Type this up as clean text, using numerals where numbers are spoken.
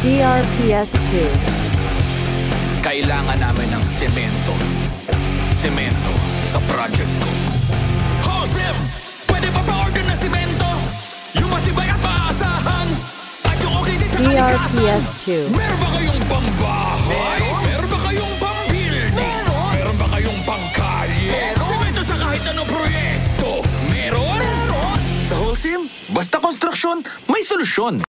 DRPS2. Kailangan namin ng semento. Semento sa project ko. Josem! Pwede ba pa-order na semento? Yung matibay at maasahan? At yung okay din sa kalikasan? DRPS2. Meron ba kayong pambahay? Meron ba kayong pang-building? Meron ba kayong pangkalye? Semento sa kahit anong proyekto? Meron? Sa Holcim, basta konstruksyon, may solusyon.